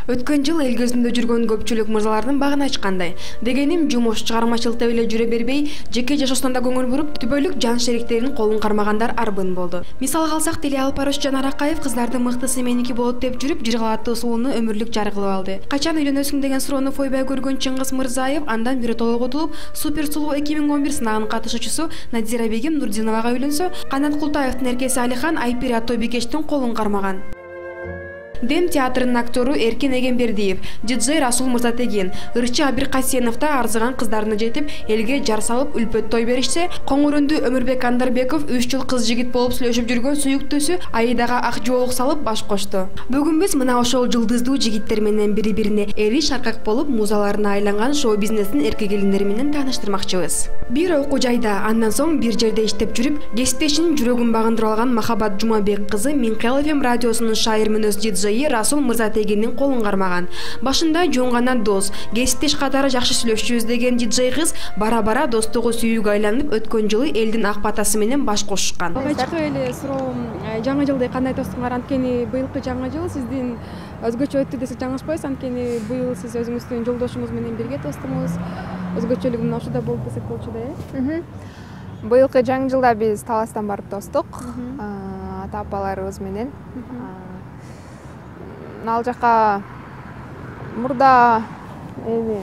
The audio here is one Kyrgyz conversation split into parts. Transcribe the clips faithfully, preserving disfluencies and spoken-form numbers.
Өткөн жыл эл көзүндө жүргөн көпчүлүк мырзалардын багын ачкандай. Дегеним жумуш чыгармачылыкта эле жүрө бербей, жеке жашоосуна да көңүл буруп, түбөлүк жан шериктеринин колун кармагандар арбын болду. Мисалга алсак, Тили Алпаруш Жанар Акаев кыздардын мыктысы меники болот деп жүрүп, жыргалаттуу сууну өмүрлүк жары кылып алды. Качан үйлөнөсүң деген суроону койбой көргөн Чыңгыз Мырзаев андан биротоло утулуп, Супер сулуу эки миң он бир сынагынын катышуучусу Надзира Бегим Нурдиновага үйлөнсө, Канат Култаевдин эркеси Алихан Айпир Ато Бикештин колун кармаган. Дем театрынын актеру Эркин Эгембердиев, диджей Расул Мырзатегин, ырчы Абир Касенов да арзыган кыздарына жетип, элге жар салып үлпөт той беришсе, Коңурунду Өмүрбек Андарбеков үч жыл кыз жигит болуп сүйлөшүп жүргөн сүйүктүүсү Аидага ак жоолук салып баш кошту. Бүгүн биз мына ошол жылдыздуу жигиттер менен бири-бирине эри шаркак болуп музаларына айланган шоу-бизнестин эрке келиндери менен тааныштырмакчыбыз. Бир окуу жайда, андан соң бир жерде иштеп жүрүп, кесиптешинин жүрөгүн багындырып алган Махабат Жумабек кызы Минкел эф эм радиосунун шайыр мүнөз диджей Расул Мырзатегиндин колун кармаган. Башында жөн гана дос, кесиптеш катары жакшы сүйлөшчүбүз деген диджей кыз бара-бара достугу сүйүүгө айланып, өткөн жылы элдин ак батасы менен баш кошушкан. Алгачкы эле суроом, жаңы жылды кандай тостуңар? Анткени быйылкы жаңы жыл сиздин өзгөчө өттү десек жаңылышпайбыз. Анткени быйыл сиз өзүңүздүн жолдошуңуз менен бирге тостуңуз. Өзгөчөлүгү мына ушуда болуп десек болчу да, э? Быйылкы жаңы жылда биз Таластан барып тостук. Ата апаларыбыз менен. Ал жака мурда эми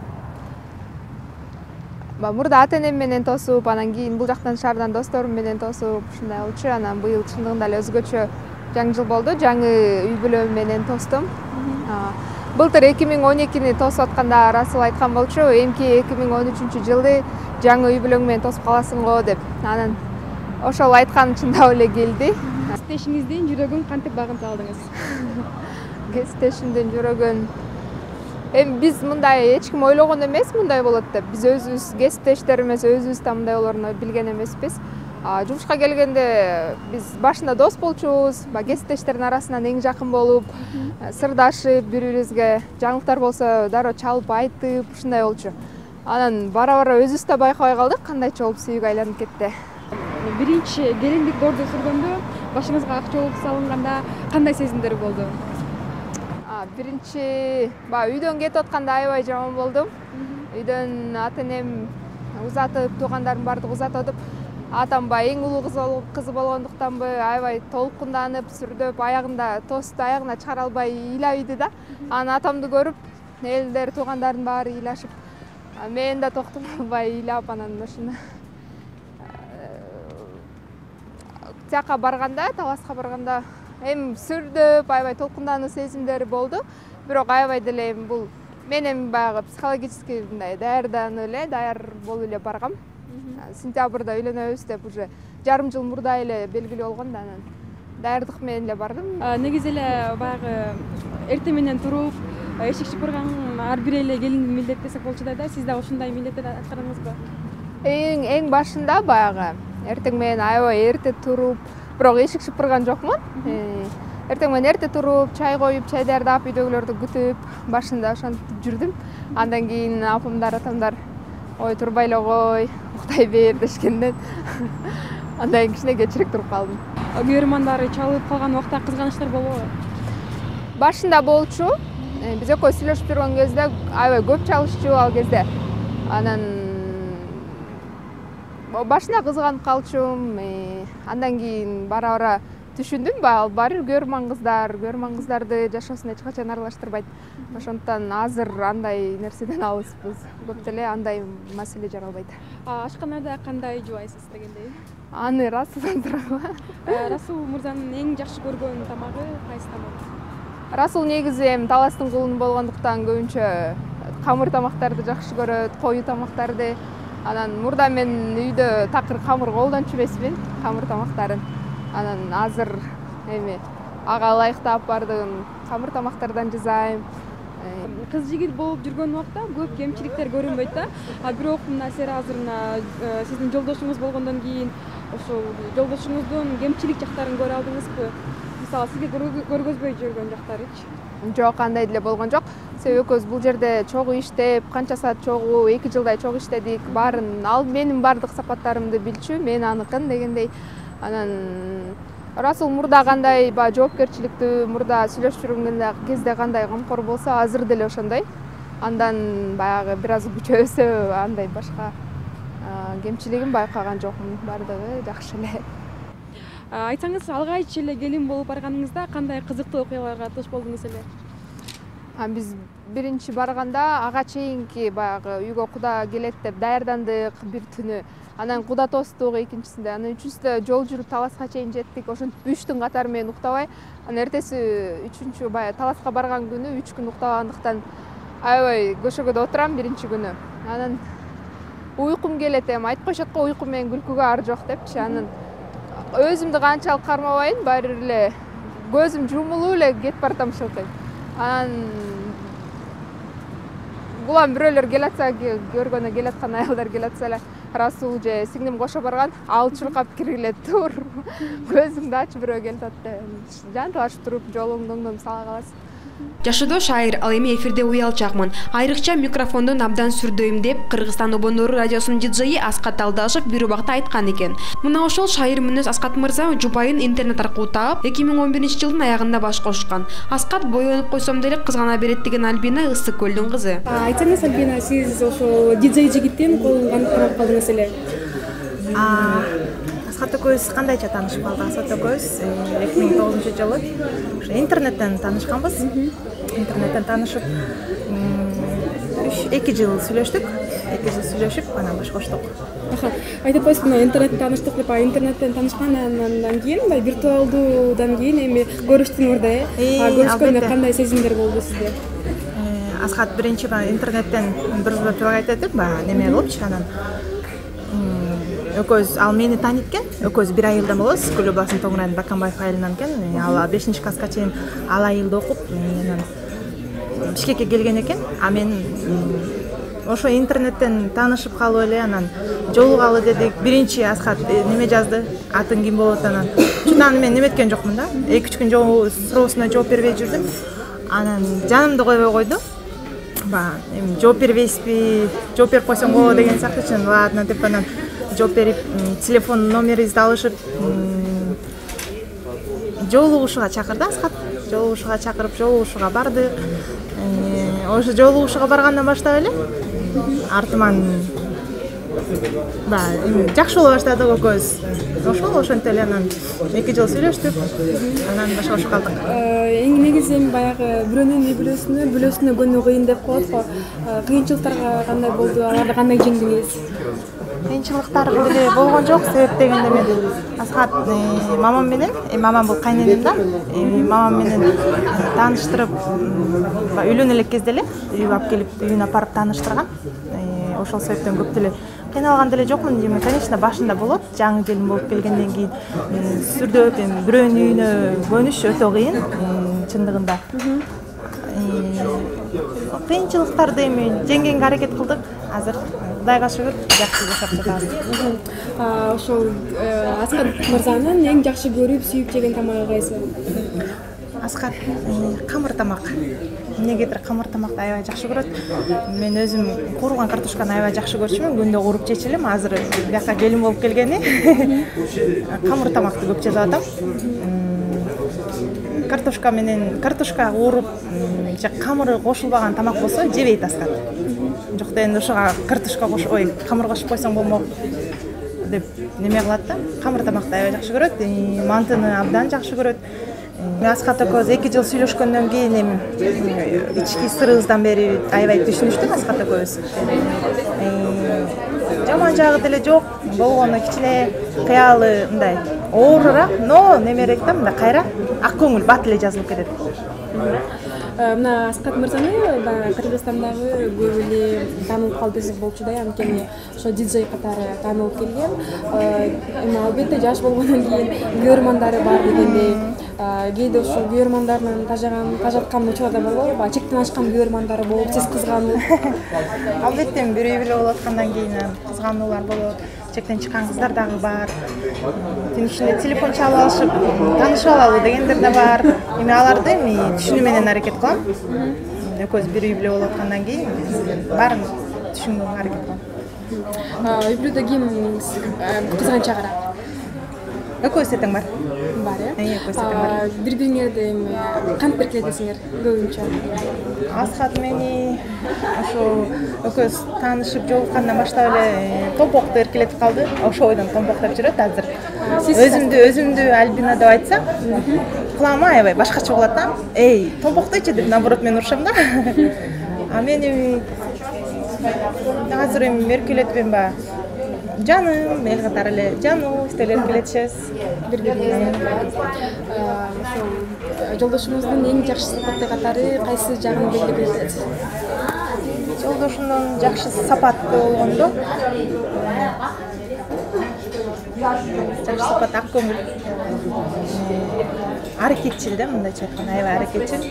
мурда ата энем менен тосуп, анан кийин бул жактан шаардан досторум менен тосуп, ушундай болчу. Анан быйыл чындыгында эле өзгөчө жаңы жыл болду. Жаңы үй бүлөм менен тостум. Былтыр эки миң он экини тосуп атканда Расул айткан болчу, эмки эки миң он үчүнчү жылды жаңы үй бүлөң менен тосуп каласың го деп. Анан ошол айткан чындап эле келди. Кесиптешиңиздин жүрөгүн кантип багынтып алдыңыз? Кесиптешимдин жүрөгүн эми биз мындай эч ким ойлогон эмес мындай болот деп. Биз өзүбүз кесиптештерибиз өзүбүз да мындай болоруну билген эмеспиз. Жумушка келгенде биз башында дос болчубуз, кесиптештердин арасынан эң жакын болуп, сырдашып, бири-бирибизге жаңылыктар болсо дароо чалып айтып, ушундай болчу. Анан бара-бара өзүбүз да байкабай калдык, кандайча болуп сүйүүгө айланып кетти. Биринчи келиндик дорду сүргөндө, башыңызга ак жоолук салынганда кандай сезимдер болду? Биринчи үйдөн кетип атканда аябай жаман болдум. Үйдөн ата энем узатып, туугандарым бардыгы узатып атып, атам баягы эң улуу кызы болгондуктанбы аябай толкунданып, сүрдөп, аягында тосту аягына чыгара албай ыйлабайды да. Анан атамды көрүп, элдер, туугандардын баары ыйлашып, мен да токтоп албай ыйлап, анан ушуну тияка барганда, Таласка барганда эми сүрдөп, аябай толкундануу сезимдери болду. Бирок аябай деле бул мен эми баягы психологический мындай даярданып эле, даяр болуп эле баргам. Сентябрда үйлөнөбүз деп уже жарым жыл мурда эле белгилүү болгон да, анан даярдык менен эле бардым. Негизи эле баягы эртең менен туруп, эшик шыпырган ар бир эле келиндин милдети десек болчу да, сиз да ушундай милдетти аткардыңызбы? Эң эң башында баягы эртең менен аябай эрте туруп, бирок эшик шыпырган жокмун. Эртең менен эрте туруп, чай коюп, чай даярдап, үйдөгүлөрдү күтүп, башында ошентип жүрдүм. Андан кийин апамдар, атамдар ой турбай эле кой, уктай бер дешкенден андан кийин кичине кечирээк туруп калдым. Көрөрмандары чалып калган убакта кызганычтар болобу? Башында болчу. Биз экөө сүйлөшүп жүргөн кезде аябай көп чалышчу ал кезде. Анан башында кызганып калчумун. Андан кийин бара-бара түшүндүм, баягы баары көрөрман кыздар, көрөрман кыздарды жашоосуна эч качан аралаштырбайт. Ошондуктан азыр андай нерседен алыспыз. Көп деле андай маселе жаралбайт. Ашканада кандай жубайсыз дегендей? Аны Расулдан сурагыла. Расул мырзанын эң жакшы көргөн тамагы кайсы тамак? Расул негизи эми Таластын кулуну болгондуктан көбүнчө камыр тамактарды жакшы көрөт, кою тамактарды. Анан мурда мен үйдө такыр камыр колдончу эмесмин, камыр тамактарын. Анан азыр эми ага ылайыктап бардым, камыр тамактардан жасайм. Кыз жигит болуп жүргөн убакта көп кемчиликтер көрүнбөйт да. А бирок мына сер азыр сиздин жолдошуңуз болгондон кийин ошол жолдошуңуздун кемчилик жактарын көрө алдыңызбы? Мисалы, сизге көргөзбөй жүргөн жактарычы? Жок, андай деле болгон жок. Себеби экөөбүз бул жерде чогуу иштеп, канча саат чогуу, эки жылдай чогуу иштедик. Баарын ал менин бардык сапаттарымды билчү, мен аныкын дегендей. Анан Расул мурда кандай баягы жоопкерчиликтүү, мурда сүйлөшүп жүргөн кезде кандай комкор болсо, азыр деле ошондой. Андан баягы бир аз күчөсө андай башка кемчилигин байкаган жокмун. Бардыгы жакшы эле. Айтсаңыз, алгач эле келин болуп барганыңызда кандай кызыктуу окуяларга туш болдуңуз эле? Биз биринчи барганда ага чейинки баягы үйгө куда келет деп даярдандык бир түнү. Анан куда тостук экинчисинде, анан үчүнчүсүндө жол жүрүп таласка чейин жеттик. Ошентип үч түн катары менен уктабай, анан эртеси үчүнчү баягы таласка барган күнү үч күн уктабагандыктан аябай көшөгөдө отурам биринчи күнү. Анан уйкум келет эми, айтып коюшат го уйку менен күлкүгө ар жок депчи. Анан өзүмдү канчалык кармабайын, баары эле көзүм жумулуп эле кетип баратам ушинтип. Анан улам бирөөлөр келатса, көргөнү келаткан аялдар келатса эле Расул же сиңдим кошо барган, ал чуркап киргиле тур. Көзүңдү ач, бирөө келип атты. Жантылашып туруп, жолуңду оңдоп сала каласың. Жашоодо шайыр, ал эми эфирде уялчакмын. Айрыкча микрофондун абдан сүрдөйм деп Кыргызстан обондору радиосунун диджейи Аскат Алдашев бир убакта айткан экен. Мына ошол шайыр мүнөз Аскат мырза жубайын интернет аркылуу таап, эки миң он биринчи жылдын аягында баш кошкан. Аскат бойлонуп койсом деле кызгана берет деген Альбина Ысык көлдүн кызы. Айтсаңыз, Альбина, сиз ошо диджей жигиттин колун камап калдыңыз эле. Аскат экөөбүз кандайча таанышып калдык? Аскат экөөбүз эки миң тогузунчу жылы ошо интернеттен таанышканбыз. Интернеттен таанышып, эки жыл сүйлөштүк. эки жыл сүйлөшүп, анан баш коштук. Айтып койсуз, мына интернеттен тааныштык деп, интернеттен таанышкандан кийин, мындай виртуалдуудан кийин эми көрүштүң орда, э? Көрүшкөндө кандай сезимдер болду сизде? Аскат биринчи интернеттен бир жолу айтып, баягы неме кылыпчы, анан экөөбүз, ал мени таанийт экен. Экөөбүз бир айылдан болобуз. Күлө басын Тоңрайдын Баканбаев айылынан экен. Ал бешинчи класска чейин ал айылда окуп, анан Бишкекке келген экен. А мен ошо интернеттен таанышып калып эле, анан жолугалы дедик. Биринчи Аскат неме жазды, атын ким болот, анан чынан мен неметкен жокмун да. эки үч күн суроосуна жооп бербей жүрдүм. Анан жанымды койбой койду. Ба, эми жооп бербейсизби? Жооп берип койсоң болот деген сыяктуу чын. Ладно деп анан жооп берип, телефон номерибизди алышып, жолугушууга чакырды Аскат. Жолугушууга чакырып, жолугушууга бардык. Ошо жолугушууга баргандан баштап эле артыман баягы жакшы боло баштадык экөөбүз. Ошол ошентип эле анан эки жыл сүйлөштүк. Анан башка башка калдык. Эң негизи эми баягы бирөөнүн үй бүлөсүнө, бүлөсүнө көнүү кыйын деп коет го. Кыйынчылыктарга кандай болду? Аларды кандай жеңдиңиз? Кыйынчылыктар деле болгон жок. Себеп дегенде мен Аскат мамам менен, мамам бул кайненем да, мамам менен тааныштырып, үйлөнө элек кезде эле үйгө алып келип, үйүнө апарып тааныштырган. Ошол себептен көп деле кыйналган деле жокмун. Эми, конечно, башында болот. Жаңы келин болуп келгенден кийин сүрдөп, эми бирөөнүн үйүнө көнүш өтө кыйын, чындыгында. Кыйынчылыктарды эми жеңгенге аракет кылдык. Азыр Кудайга шүгүр жакшы жашап жатабыз. Ошол Аскат мырзанын эң жакшы көрүп, сүйүп жеген тамагы кайсы? Аскат камыр тамак. Эмнегедир камыр тамакты аябай жакшы көрөт. Мен өзүм кууруган картошканы аябай жакшы көрчүмүн. Күндө кууруп жечүлүм. Азыр бияка келин болуп келгени камыр тамакты көп жасап атам. Картошка менен картошка кууруп, же камыры кошулбаган тамак болсо жебейт Аскат. Жок дегенде ошого картошка кошуп, ой, камыр кошуп койсоң болмок деп неме кылат да. Камыр тамакты аябай жакшы көрөт. Мантыны абдан жакшы көрөт. Аскат экөөбүз эки жыл сүйлөшкөндөн кийин эми ички сырыбыздан бери аябай түшүнүштүк Аскат экөөбүз. Жаман жагы деле жок. Болгону кичине кыялы мындай оорураак, но немерээк да, мындай кайра ак көңүл, бат эле жазылып кетет. Мына Аскат мырзаны баягы Кыргызстандагы көп эле таанылып калды десек болчу да, анткени ошо диджей катары таанылып келген. Эми албетте жаш болгондон кийин көрөрмандары бар дегендей, кээде ошо көрөрмандардын тажаган, тажаткан учурлар да болобу? Баягы чектен ашкан көрөрмандары болуп, сиз кызгануу? Албетте бир үй бүлө болуп аткандан кийин кызгануулар болот. Чектен чыккан кыздар дагы бар. Түн ичинде телефон чалып алышып, таанышып алалы дегендер да бар. Эми аларды эми түшүнүү менен аракет кылам. Экөөбүз бир үй бүлө болуп аткандан кийин баарын түшүнгөнгө аракет кылам. Үй бүлөдө ким кызганчагыраак? Экөөбүздөр тең бар. бар э Иә, көрсөтөм бар. бири бириңерди эми кантип эркелетесиңер көбүнчө? Асхат мени ошо экөөбүз таанышып жолуккандан баштап эле томпокту эркелетип калды. Ошо бойдон томпок деп жүрөт азыр. Өзүмдү өзүмдү Альбина деп айтсам, кулагыма аябай башкача болот да. Эй, томпок дейчи деп наоборот мен урушам да. А мен эми азыр эми эркелетпейм ба? Жаным, эл катары эле жануу, стеле эркелетишебиз. Бири бириңерди. Ошол жолдошуңуздун эң жакшы сапаты катары кайсы жагын белгилеп бересиз? Жолдошумдун жакшы сапаты болгондо жакшы сапат ак көңүл. Аракетчил да, мындайча айтканда, аябай аракетчил.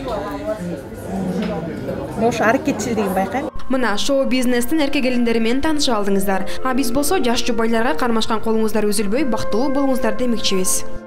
Ошо аракетчилдигин байкайм. Мына шоу-бизнестин эркек келиндери менен таанышып алдыңыздар. А биз болсо жаш жубайларга кармашкан колуңуздар үзүлбөй бактылуу болуңуздар демекчибиз.